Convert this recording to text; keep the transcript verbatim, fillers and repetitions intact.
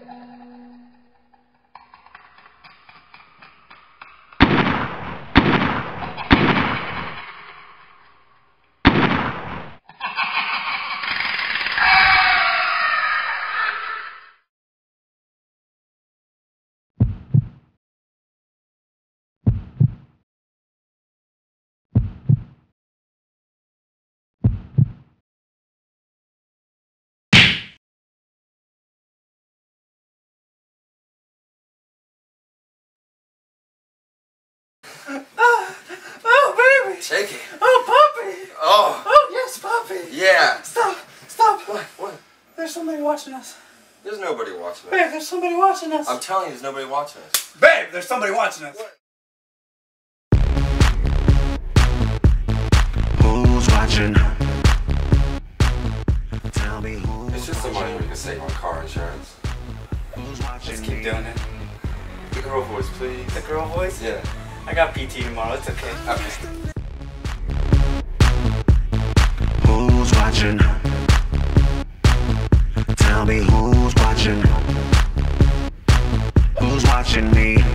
Oh, oh, baby! Shake it. Oh, puppy! Oh. Oh, yes, puppy! Yeah. Stop! Stop! What? What? There's somebody watching us. There's nobody watching us. Babe, there's somebody watching us. I'm telling you, there's nobody watching us. Babe, there's somebody watching us. What? Who's watching? Tell me who's It's just some money we can save on car insurance. Who's watching? Let's keep doing it. The girl voice, please. The girl voice? Yeah. I got P T tomorrow, it's okay. Okay. Who's watching? Tell me who's watching? Who's watching me?